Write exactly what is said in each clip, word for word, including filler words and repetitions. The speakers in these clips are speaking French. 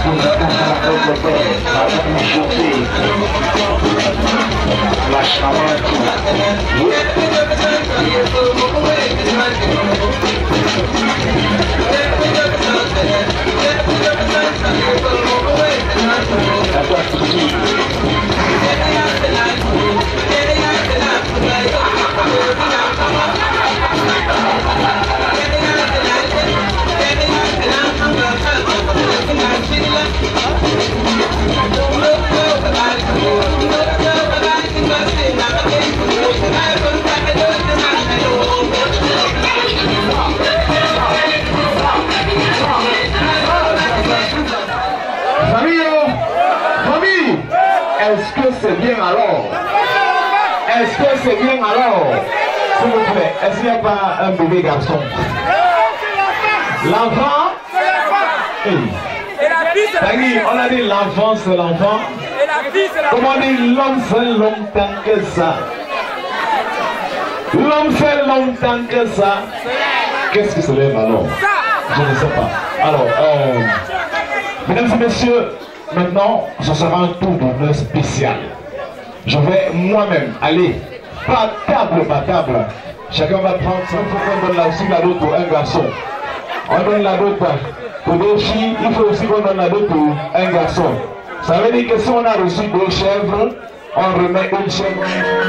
Est-ce que c'est bien alors? Est-ce que c'est bien alors? S'il vous plaît, est-ce qu'il n'y a pas un bébé garçon? L'enfant? Hey. On a dit l'enfant c'est l'enfant. Comment on dit l'homme fait longtemps que ça? L'homme fait longtemps que ça. Qu'est-ce que c'est alors? Je ne sais pas. Alors, euh, mesdames et messieurs, maintenant, ce sera un tour d'honneur spécial. Je vais moi-même aller par table par table. Chacun va prendre ça. Il faut qu'on donne aussi la dote pour un garçon. On donne la dote pour deux filles. Il faut aussi qu'on donne la dote pour un garçon. Ça veut dire que si on a reçu deux chèvres, on remet une chèvre.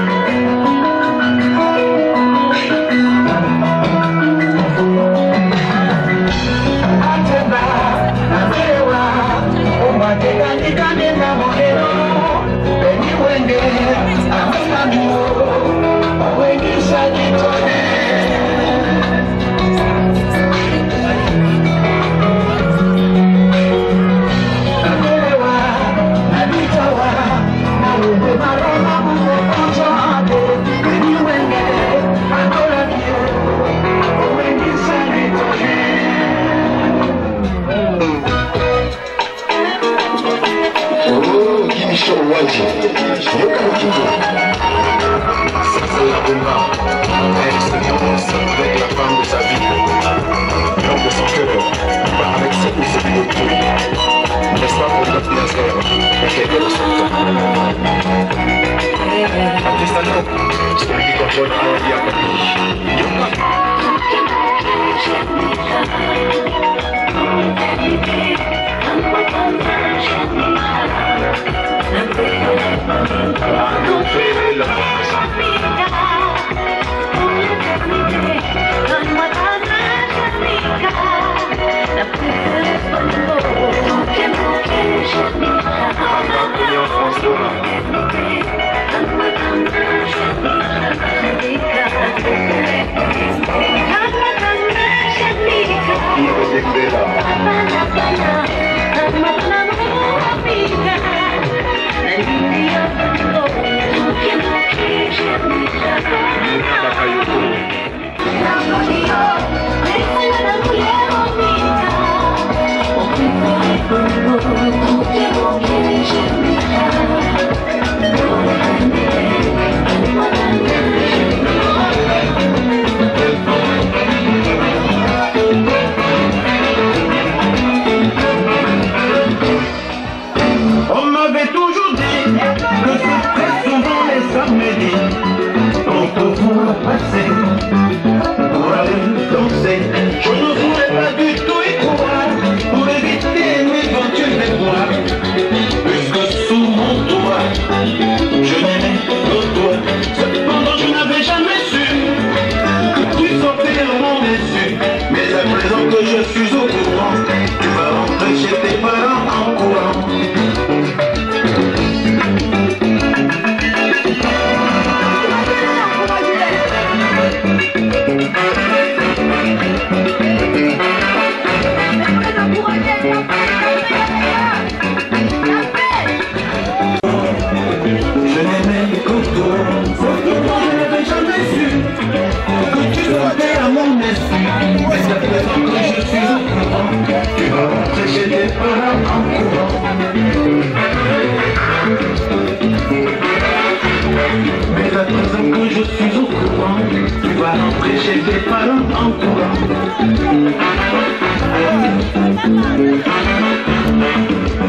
Avec la femme de sa vie, l'homme de son cœur, avec ses pouces et tout. N'est-ce pas pour notre ministère, mais quelqu'un de son temps. Artistano, celui qui contrôle un diabolique. Thank you.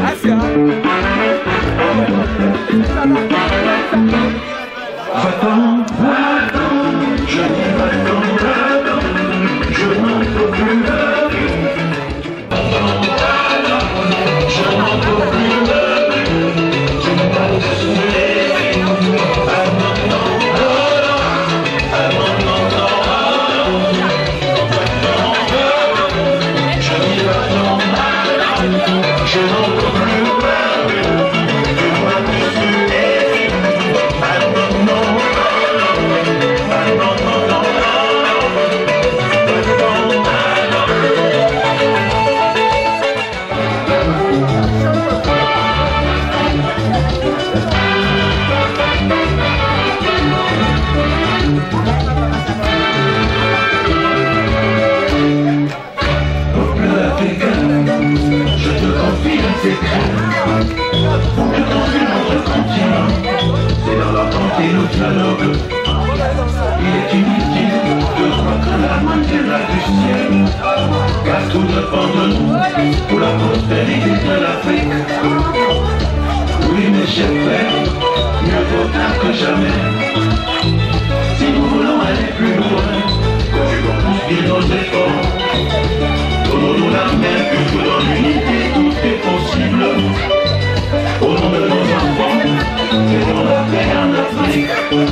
secrets. On peut construire notre continent, c'est dans l'attente et le dialogue. Il est inutile de croire que la main viendra du ciel, car tout dépend de nous pour la prospérité de l'Afrique. Oui, mes chers frères, mieux vaut tard que jamais. Si nous voulons aller plus loin, conjuguons tous bien nos efforts. Donnons-nous la main, puisque dans l'unité tout est possible. Au nom de nos enfants, faisons la paix en Afrique.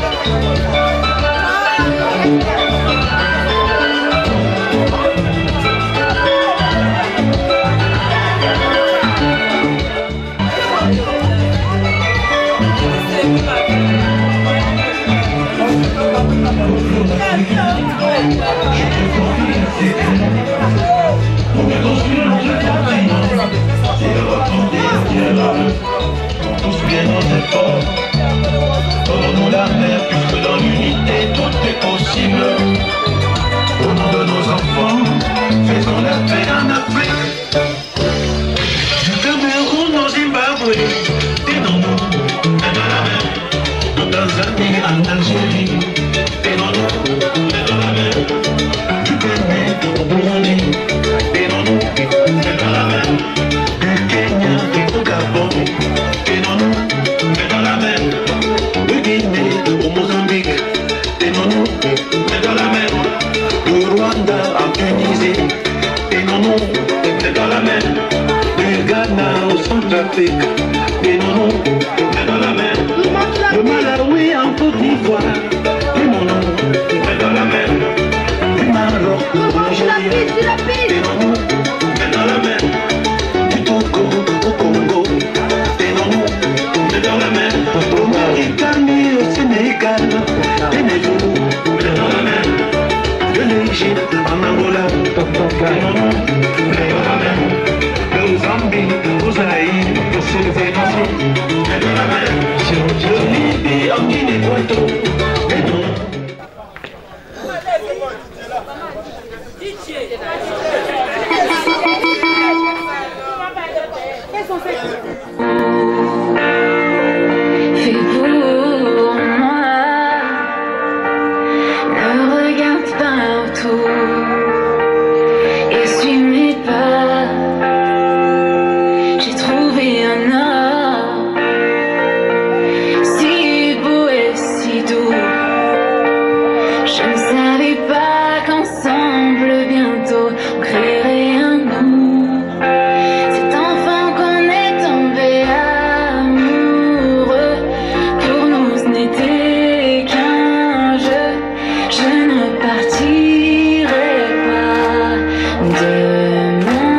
On peut construire notre continent, c'est de raconter le dialogue. On pousse bien nos efforts, donnons-nous la main, puisque dans l'unité tout est possible. Au nom de nos enfants, faisons la paix en Afrique. Du Cameroun au Zimbabwe, tenons-nous main dans la main. De Tanzanie en Algérie, tenons-nous main dans la main. Du Bénin au Burundi, tenons-nous main dans la main. Du Kenya au Gabon, tenons-nous main dans la main. De Guinée au Mozambique, tenons-nous main dans la main. Du Rwanda en Tunisie, tenons-nous main dans la main. Du Ghana au Centrafrique, tenons-nous main dans la main. De Malawi en Côte d'Ivoire, tenons-nous main dans la main. Du Maroc au Algérie, tenons-nous main dans la main. Du Togo au Congo, tenons-nous main dans la main. Au Mauritanie au Sénégal, tenez-vous main dans la main. De l'Égypte en Angola, tenons-nous main dans la main. De Zambie au Zaïre, au Sénégal, main dans la main. De Libye en Guinée-Équatoriale, tenons-nous. Fais pour moi, ne regarde pas autour et suis mes pas. J'ai trouvé un or si beau et si doux. Je ne savais pas qu'ensemble bientôt on créerait un nous. Cet enfant qu'on est tombé amoureux, pour nous ce n'était qu'un jeu. Je ne partirai pas demain.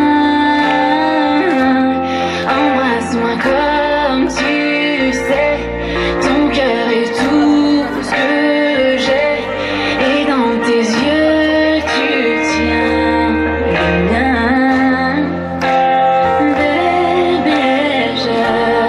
Embrasse-moi comme tu sais, ton cœur est tout ce que j'ai, et dans tes yeux tu tiens les miens. Bébé, je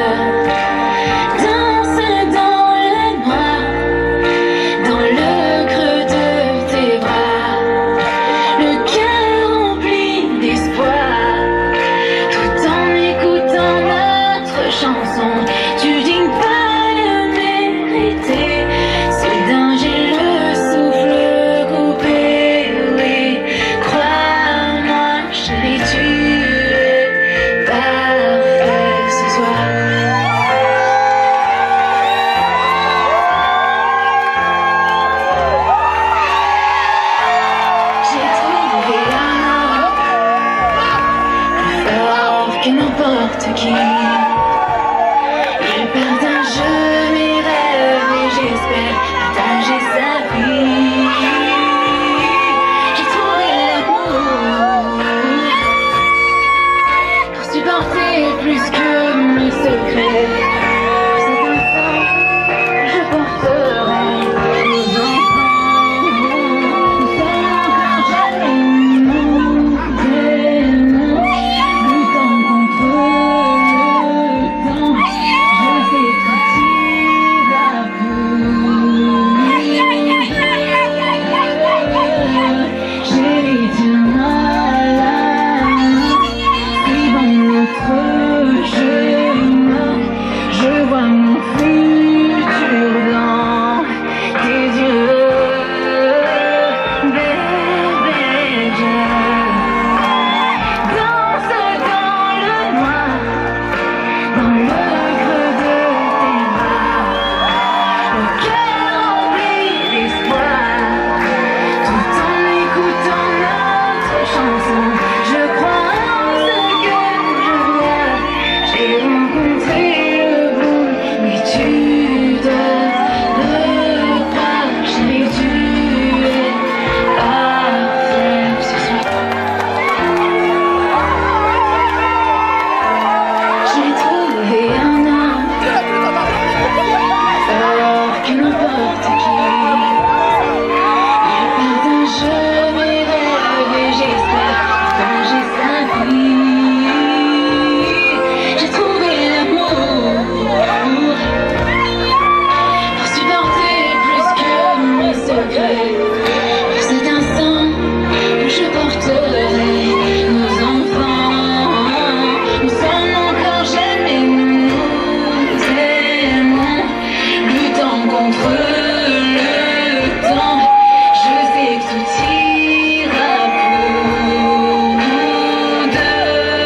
danse dans le noir, dans le creux de tes bras, le cœur rempli d'espoir, tout en écoutant notre chanson. Tu dignes pas le mériter, soudain j'ai le souffle coupé. Oui, crois-moi chérie, tu es parfait ce soir. J'ai trouvé un or plus fort que n'importe qui. Il partage mes rêves et j'espère partager sa vie. J'ai trouvé l'amour pour supporter plus que mes secrets. Cet instant, je porterai nos enfants. Nous sommes encore jeunes, nous aimons, luttant contre le temps. Je sais que tu vas plus. Chérie, tiens-moi la main, suivons notre dans le creux de tes bras, le cœur rempli d'espoir, tout en écoutant notre chanson. Je crois en ce que je vois, j'ai rencontré le bon, mais tu dois le croire, chérie, tu es parfait ce soir. J'ai trouvé un homme, alors que n'importe qui. Il partage mes rêves et j'espère changer sa vie. J'ai trouvé l'amour pour supporter plus que mes secrets. Pour cet instant où je porterai nos enfants, nous sommes encore jeunes et nous nous aimons, luttant contre le temps. Je sais que tout ira pour nous deux.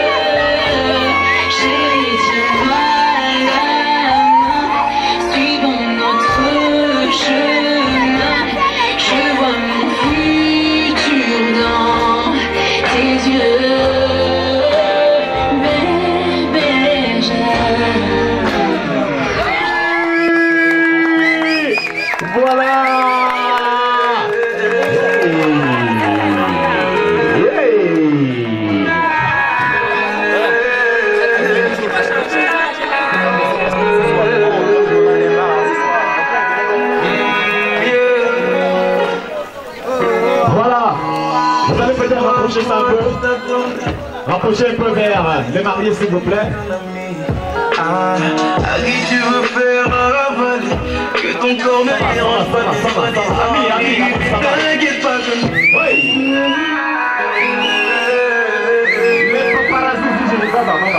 Chérie, tiens-moi la main, suivons notre chemin. Je vois mon futur dans tes yeux, bébé, j'aime. Voilà. Voilà. Vous allez peut-être rapprocher ça un peu. Rapprochez un peu vers les mariés, s'il vous plaît. À qui tu veux faire avaler, que ton corps ne dérange pas tes amis. T'inquiète pas que Oui. Les paparazzi, si je les vois, non, non,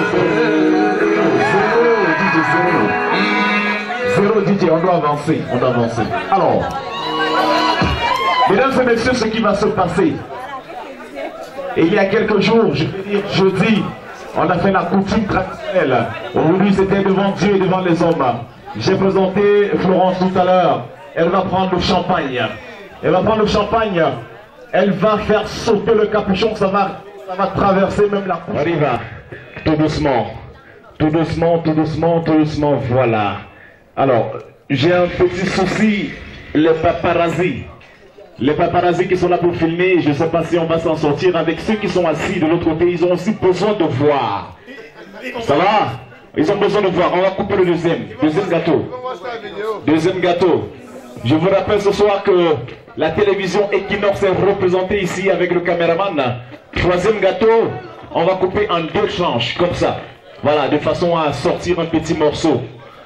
zéro, zéro, zéro, D J, zéro. Zéro D J, on doit avancer, on doit avancer. Alors, mesdames et messieurs, ce qui va se passer. Et il y a quelques jours, je veux dire jeudi, on a fait la coutume traditionnelle. Aujourd'hui, c'était devant Dieu et devant les hommes. J'ai présenté Florence tout à l'heure. Elle va prendre le champagne. Elle va prendre le champagne. Elle va faire sauter le capuchon. Ça va, ça va traverser même la couche. On y va. Tout doucement. Tout doucement, tout doucement, tout doucement. Voilà. Alors, j'ai un petit souci. Les paparazzi. Les paparazzi qui sont là pour filmer, je ne sais pas si on va s'en sortir. Avec ceux qui sont assis de l'autre côté, ils ont aussi besoin de voir. Ça va? Ils ont besoin de voir. On va couper le deuxième. Deuxième gâteau. Deuxième gâteau. Je vous rappelle ce soir que la télévision Equinox est représentée ici avec le caméraman. Troisième gâteau, on va couper en deux tranches, comme ça. Voilà, de façon à sortir un petit morceau.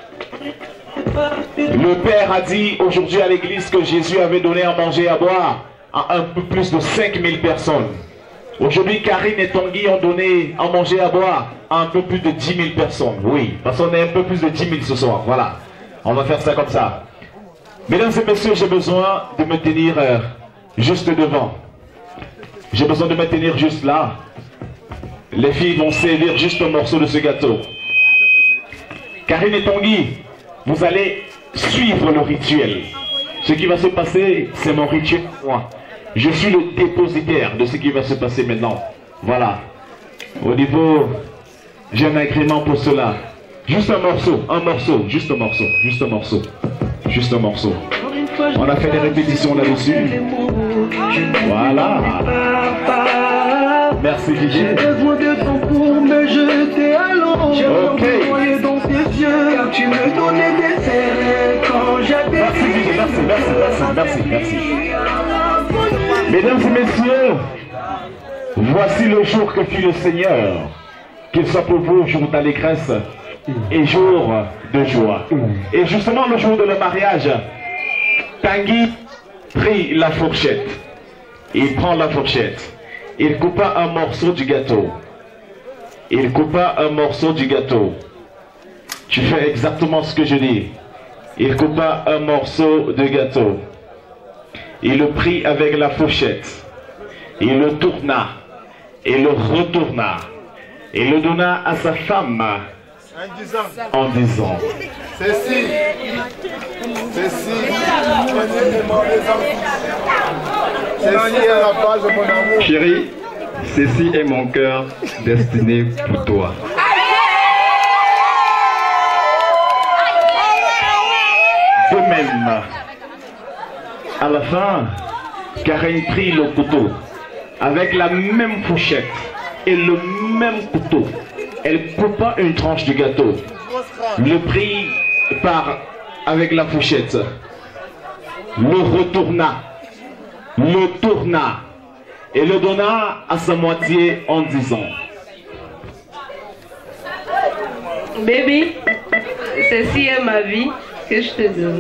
Le Père a dit aujourd'hui à l'église que Jésus avait donné à manger et à boire à un peu plus de cinq mille personnes. Aujourd'hui, Karine et Tanguy ont donné à manger et à boire à un peu plus de dix mille personnes. Oui, parce qu'on est un peu plus de dix mille ce soir. Voilà, on va faire ça comme ça. Mesdames et messieurs, j'ai besoin de me tenir euh, juste devant. J'ai besoin de me tenir juste là. Les filles vont servir juste un morceau de ce gâteau. Karine et Tanguy, vous allez suivre le rituel. Ce qui va se passer, c'est mon rituel. Moi, je suis le dépositaire de ce qui va se passer maintenant. Voilà. Au niveau, j'ai un agrément pour cela. Juste un morceau, un morceau, juste un morceau, juste un morceau, juste un morceau. On a fait des répétitions là-dessus. Voilà. Merci D J. j'ai besoin de ton pour me jeter à l'eau. J'ai envoyé dans tes yeux, car tu me donnais des serres quand j'avais. Merci D J, merci, merci, merci, merci, merci. Mesdames et messieurs, voici le jour que fit le Seigneur. Qu'il soit pour vous jour d'allégresse et jour de joie. Et justement le jour de le mariage, Tanguy prit la fourchette. Il prend la fourchette. Il coupa un morceau du gâteau. Il coupa un morceau du gâteau. Tu fais exactement ce que je dis. Il coupa un morceau de gâteau. Il le prit avec la fourchette. Il le tourna. Et le retourna. Il le donna à sa femme en disant Ceci, ceci, ceci est la page de mon amour. Chérie, ceci est mon cœur destiné pour toi. de même. À la fin, Karen prit le couteau avec la même fourchette et le même couteau. Elle coupa une tranche du gâteau, le prit par avec la fourchette, le retourna, le tourna et le donna à sa moitié en disant: Baby, ceci est ma vie que je te donne.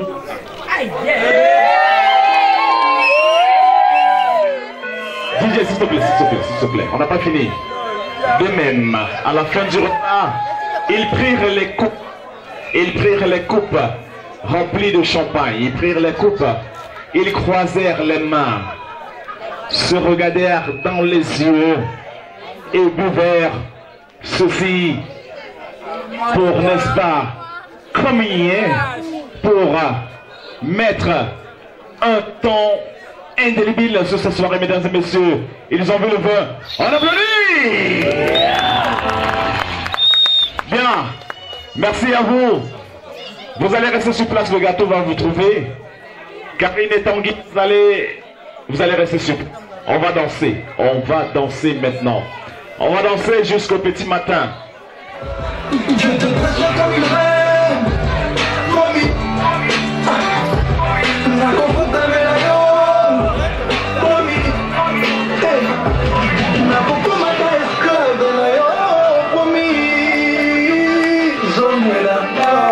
D J, s'il te plaît, s'il te plaît, s'il te plaît, on n'a pas fini. De même, à la fin du repas, ils prirent les coupes, ils prirent les coupes remplies de champagne, ils prirent les coupes, ils croisèrent les mains, se regardèrent dans les yeux et buvèrent ceci pour, n'est-ce pas, communier, pour mettre un temps indélébile sur cette soirée, mesdames et messieurs. Ils ont vu le vin. On applaudit! Bien. Merci à vous. Vous allez rester sur place, le gâteau va vous trouver. Karine et Tanguy, vous allez, vous allez rester sur place. On va danser. On va danser maintenant. On va danser jusqu'au petit matin. Je te préviens comme une reine, promis. La confortable est la gueule, promis. La pourquoi ma taille club de la gueule, promis. Zone est la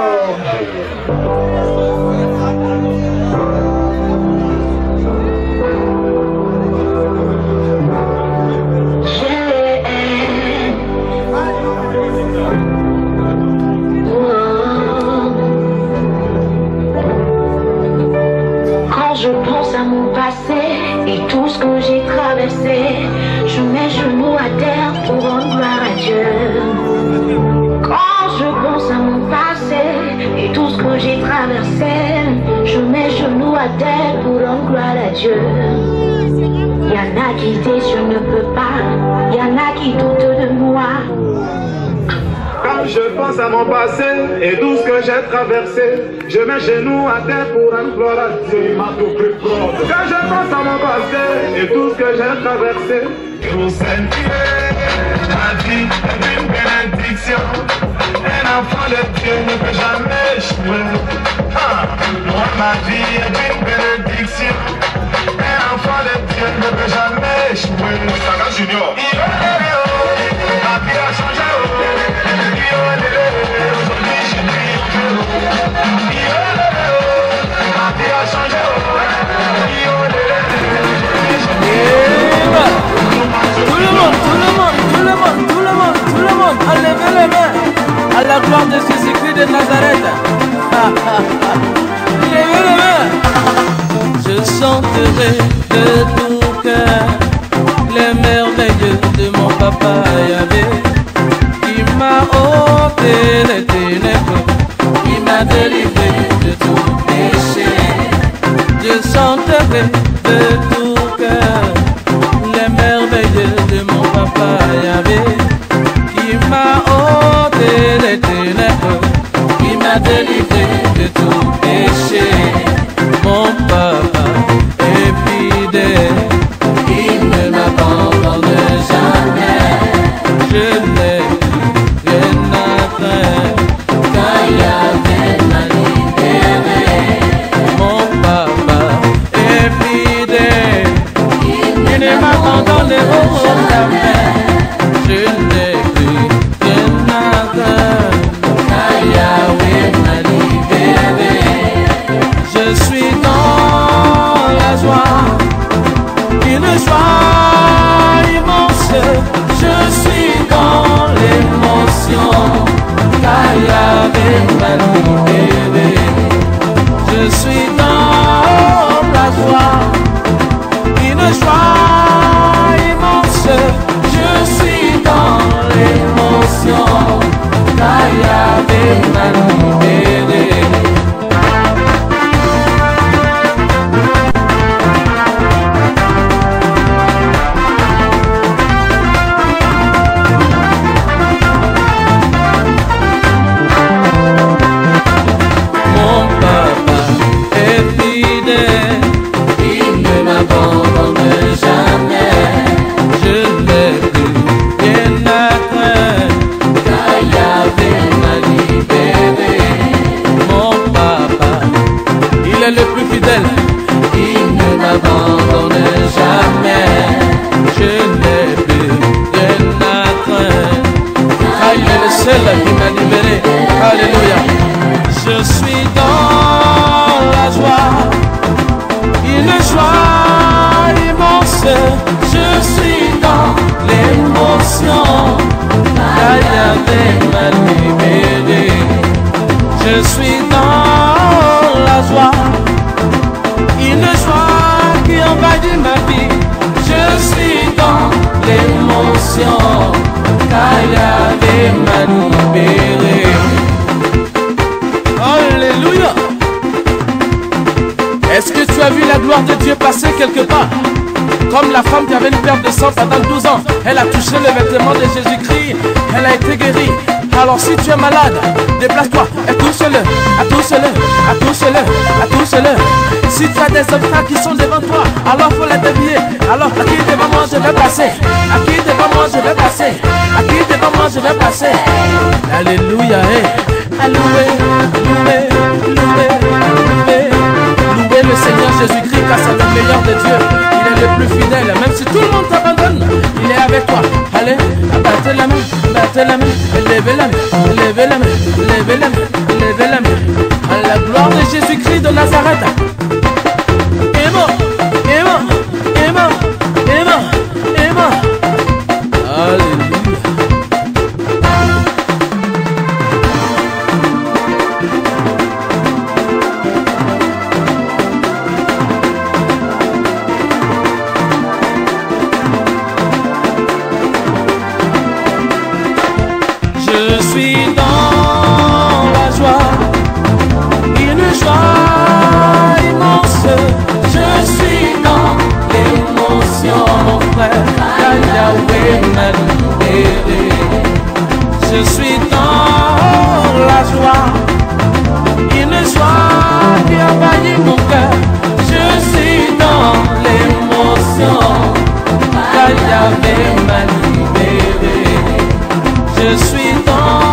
Je pense à mon passé et tout ce que j'ai traversé. Je mets genoux à terre pour rendre gloire à Dieu. Quand je pense à mon passé et tout ce que j'ai traversé, je mets genoux à terre pour rendre gloire à Dieu. Y en a qui disent je ne peux pas, y en a qui doutent de moi. Quand je pense à mon passé et tout ce que j'ai traversé, je mets genoux à terre pour implorer à Dieu. Quand je pense à mon passé et tout ce que j'ai traversé, tout sentier, ma vie est une bénédiction. Un enfant de Dieu ne peut jamais échouer. Ah, moi, ma vie est une bénédiction. Un enfant de Dieu ne peut jamais échouer. Saga Junior. Ma vie a changé. Aujourd'hui je suis ma vie a changé. Tout le monde, tout le monde, tout le monde, tout le monde, tout le monde, enlevez les mains à la gloire de Jésus-Christ de Nazareth. Levez les mains. Je chanterai de tout cœur les merveilles de mon papa Yahvé, qui m'a ôté les ténèbres, qui m'a délivré de tout péché. Je chanterai de tout cœur les merveilles de mon papa Yahvé, qui m'a ôté les ténèbres, qui m'a délivré de tout péché. Mon papa est fidèle, il ne m'abandonne jamais. Je n'ai rien à craindre, car Yahvé m'a libéré. Mon papa est fidèle, il ne m'abandonne jamais. Je n'ai plus rien à craindre, car Yahvé m'a libéré. l'éternel qui m'a libéré. Alléluia. Je suis dans la joie, une joie immense. Je suis dans l'émotion, car Yahvé m'a libéré. Je suis dans la joie, une joie qui envahit ma vie. Je suis dans l'émotion, car Yahvé m'a libéré. Alléluia. Est-ce que tu as vu la gloire de Dieu passer quelque part? Comme la femme qui avait une perte de sang pendant douze ans, elle a touché le vêtement de Jésus-Christ, elle a été guérie. Alors si tu es malade, déplace-toi et touche-le, à touche-le, à touche-le, à touche-le. Si tu as des obstacles qui sont devant toi, alors faut les dévier. Alors à qui devant moi je vais passer? À qui devant moi je vais passer? À qui devant moi je vais passer? Alléluia, eh. Alloué, loué, loué, loué. Louez le Seigneur Jésus-Christ car c'est le meilleur de Dieu. Il est le plus fidèle. Même si tout le monde t'abandonne, il est avec toi. Allez, battez la main, battez la main, levez la main, levez la main, levez la main, levez la main. À la gloire de Jésus-Christ de Nazareth. Et mort, et mort, et mort, et mort, et mort. Alléluia. Je suis dans la joie, une joie immense. Je suis dans l'émotion, mon frère, car Yahvé m'a libéré. Je suis dans la joie, une joie qui envahit mon cœur. Je suis dans l'émotion, car Yahvé m'a libéré. Je suis dans